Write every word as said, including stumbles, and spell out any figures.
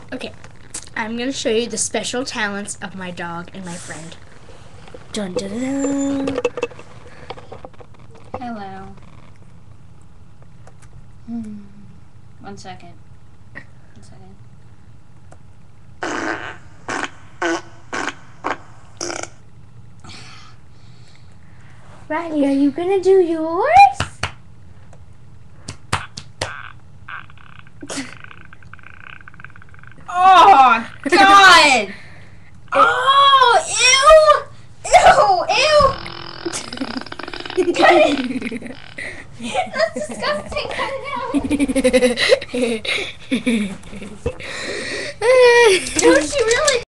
Okay, I'm gonna show you the special talents of my dog and my friend. Dun dun dun. dun. Hello. Hmm. One second. One second. Riley, are you gonna do yours? Oh, God! Oh, ew! Ew! Ew! Cut it! That's disgusting! Cut it out! Don't you really?